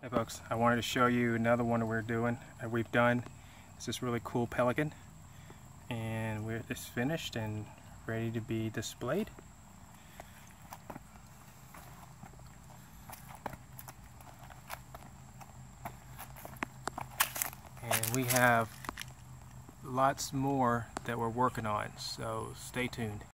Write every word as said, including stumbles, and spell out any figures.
Hey folks, I wanted to show you another one that we're doing, that we've done. It's this really cool pelican, and we're, it's finished and ready to be displayed. And we have lots more that we're working on, so stay tuned.